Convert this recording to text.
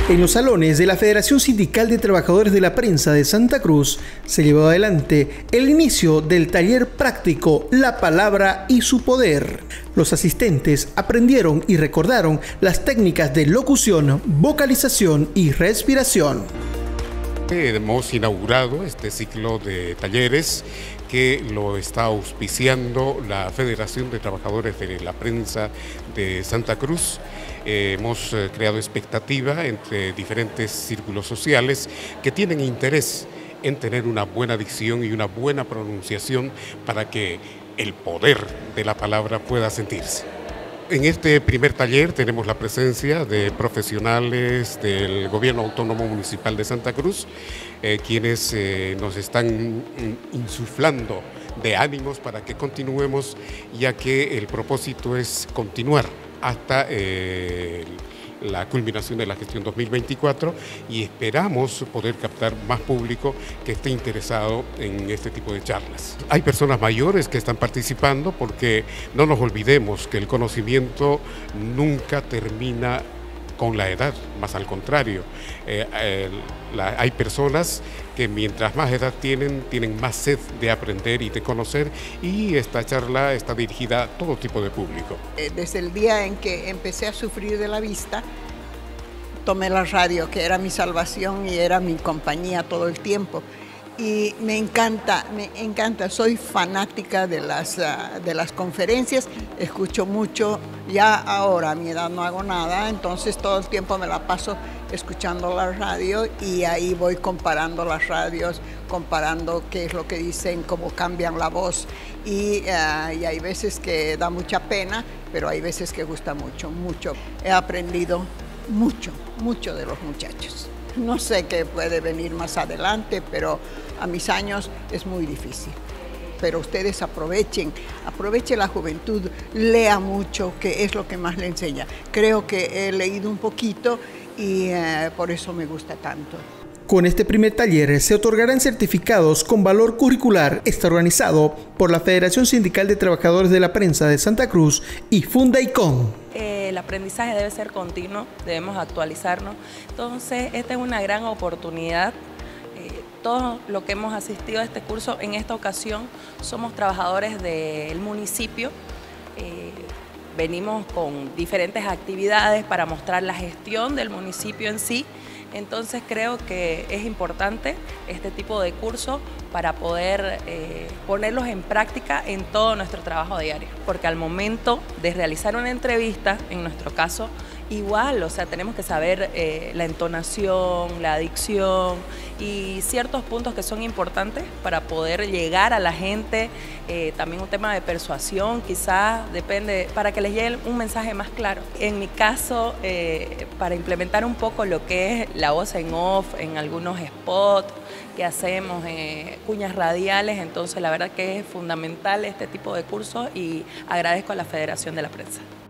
En los salones de la Federación Sindical de Trabajadores de la Prensa de Santa Cruz se llevó adelante el inicio del taller práctico La Palabra y su Poder. Los asistentes aprendieron y recordaron las técnicas de locución, vocalización y respiración. Hemos inaugurado este ciclo de talleres que lo está auspiciando la Federación de Trabajadores de la Prensa de Santa Cruz. Hemos creado expectativa entre diferentes círculos sociales que tienen interés en tener una buena dicción y una buena pronunciación para que el poder de la palabra pueda sentirse. En este primer taller tenemos la presencia de profesionales del Gobierno Autónomo Municipal de Santa Cruz, quienes nos están insuflando de ánimos para que continuemos, ya que el propósito es continuar hasta la culminación de la gestión 2024 y esperamos poder captar más público que esté interesado en este tipo de charlas. Hay personas mayores que están participando porque no nos olvidemos que el conocimiento nunca termina con la edad, más al contrario. Hay personas que mientras más edad tienen más sed de aprender y de conocer, y esta charla está dirigida a todo tipo de público. Desde el día en que empecé a sufrir de la vista, tomé la radio, que era mi salvación y era mi compañía todo el tiempo. Y me encanta, soy fanática de las conferencias, escucho mucho, ya ahora a mi edad no hago nada, entonces todo el tiempo me la paso escuchando la radio y ahí voy comparando las radios, comparando qué es lo que dicen, cómo cambian la voz y hay veces que da mucha pena, pero hay veces que gusta mucho. He aprendido mucho de los muchachos. No sé qué puede venir más adelante, pero a mis años es muy difícil. Pero ustedes aprovechen la juventud, lea mucho, que es lo que más le enseña. Creo que he leído un poquito y por eso me gusta tanto. Con este primer taller se otorgarán certificados con valor curricular. Está organizado por la Federación Sindical de Trabajadores de la Prensa de Santa Cruz y Fundaicon. El aprendizaje debe ser continuo, debemos actualizarnos. Entonces, esta es una gran oportunidad. Todos los que hemos asistido a este curso en esta ocasión somos trabajadores del municipio. Venimos con diferentes actividades para mostrar la gestión del municipio en sí. Entonces creo que es importante este tipo de cursos para poder ponerlos en práctica en todo nuestro trabajo diario. Porque al momento de realizar una entrevista, en nuestro caso, igual, o sea, tenemos que saber la entonación, la dicción y ciertos puntos que son importantes para poder llegar a la gente. También un tema de persuasión, quizás, depende, para que les llegue un mensaje más claro. En mi caso, para implementar un poco lo que es la voz en off, en algunos spots que hacemos, cuñas radiales, entonces la verdad que es fundamental este tipo de cursos y agradezco a la Federación de la Prensa.